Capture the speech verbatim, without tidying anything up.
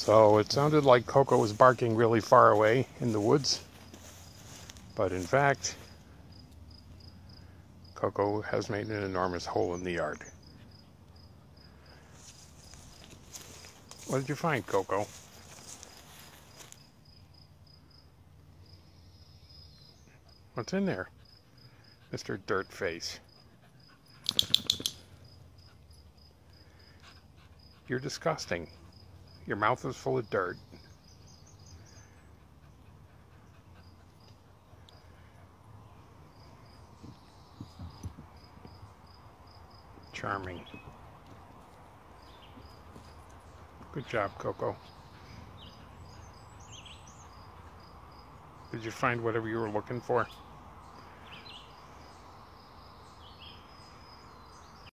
So it sounded like Coco was barking really far away in the woods, but in fact, Coco has made an enormous hole in the yard. What did you find, Coco? What's in there, Mister Dirtface? You're disgusting. Your mouth is full of dirt. Charming. Good job, Coco. Did you find whatever you were looking for?